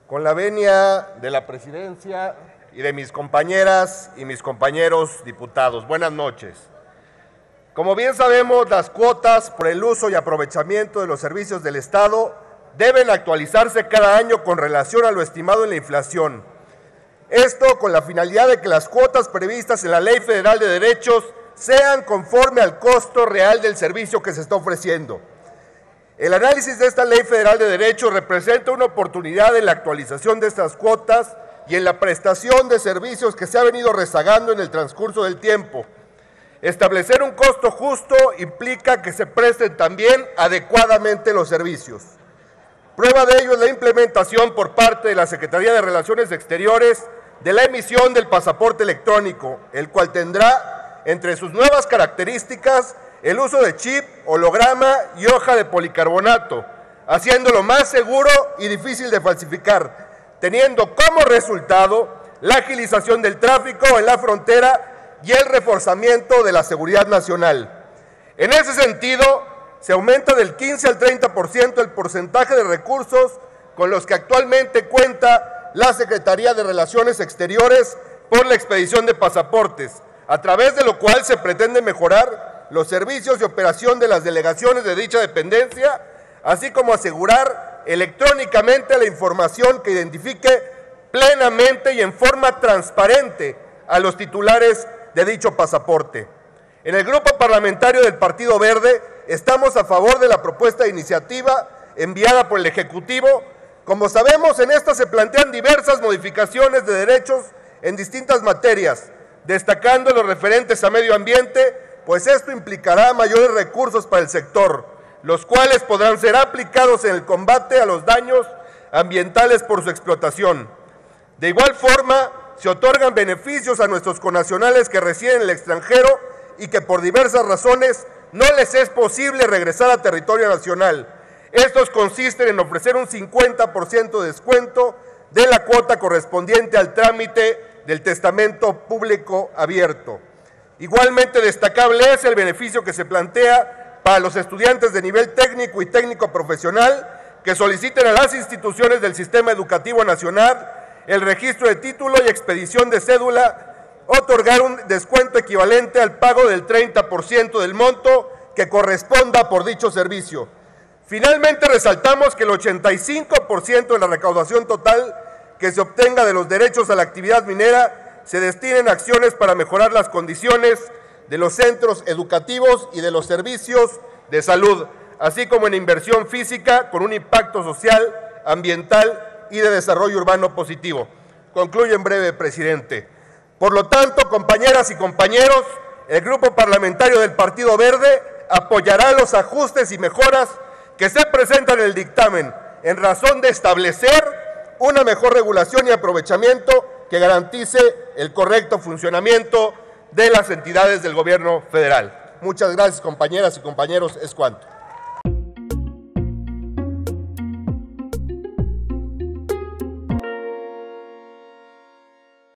Con la venia de la presidencia y de mis compañeras y mis compañeros diputados, buenas noches. Como bien sabemos, las cuotas por el uso y aprovechamiento de los servicios del Estado deben actualizarse cada año con relación a lo estimado en la inflación. Esto con la finalidad de que las cuotas previstas en la Ley Federal de Derechos sean conforme al costo real del servicio que se está ofreciendo. El análisis de esta Ley Federal de Derechos representa una oportunidad en la actualización de estas cuotas y en la prestación de servicios que se ha venido rezagando en el transcurso del tiempo. Establecer un costo justo implica que se presten también adecuadamente los servicios. Prueba de ello es la implementación por parte de la Secretaría de Relaciones Exteriores de la emisión del pasaporte electrónico, el cual tendrá entre sus nuevas características el uso de chip, holograma y hoja de policarbonato, haciéndolo más seguro y difícil de falsificar, teniendo como resultado la agilización del tráfico en la frontera y el reforzamiento de la seguridad nacional. En ese sentido, se aumenta del 15 al 30% el porcentaje de recursos con los que actualmente cuenta la Secretaría de Relaciones Exteriores por la expedición de pasaportes, a través de lo cual se pretende mejorar los servicios de operación de las delegaciones de dicha dependencia, así como asegurar electrónicamente la información que identifique plenamente y en forma transparente a los titulares de dicho pasaporte. En el Grupo Parlamentario del Partido Verde estamos a favor de la propuesta de iniciativa enviada por el Ejecutivo. Como sabemos, en esta se plantean diversas modificaciones de derechos en distintas materias, destacando los referentes a medio ambiente, pues esto implicará mayores recursos para el sector, los cuales podrán ser aplicados en el combate a los daños ambientales por su explotación. De igual forma, se otorgan beneficios a nuestros connacionales que residen en el extranjero y que por diversas razones no les es posible regresar a territorio nacional. Estos consisten en ofrecer un 50% de descuento de la cuota correspondiente al trámite del testamento público abierto. Igualmente destacable es el beneficio que se plantea para los estudiantes de nivel técnico y técnico profesional que soliciten a las instituciones del Sistema Educativo Nacional el registro de título y expedición de cédula, otorgar un descuento equivalente al pago del 30% del monto que corresponda por dicho servicio. Finalmente, resaltamos que el 85% de la recaudación total que se obtenga de los derechos a la actividad minera se destinen a acciones para mejorar las condiciones de los centros educativos y de los servicios de salud, así como en inversión física con un impacto social, ambiental y de desarrollo urbano positivo. Concluyo en breve, presidente. Por lo tanto, compañeras y compañeros, el Grupo Parlamentario del Partido Verde apoyará los ajustes y mejoras que se presentan en el dictamen en razón de establecer una mejor regulación y aprovechamiento que garantice el correcto funcionamiento de las entidades del gobierno federal. Muchas gracias, compañeras y compañeros. Es cuanto.